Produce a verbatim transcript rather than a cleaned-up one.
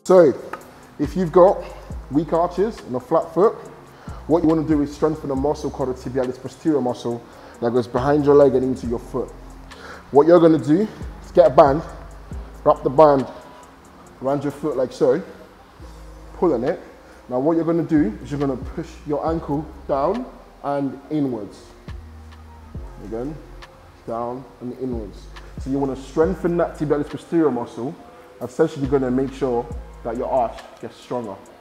So, if you've got weak arches and a flat foot, what you want to do is strengthen a muscle called the tibialis posterior muscle that goes behind your leg and into your foot. What you're going to do is get a band, wrap the band around your foot like so, pull on it. Now what you're going to do is you're going to push your ankle down and inwards. Again, down and inwards. So you want to strengthen that tibialis posterior muscle. Essentially, you're going to make sure that your arch gets stronger.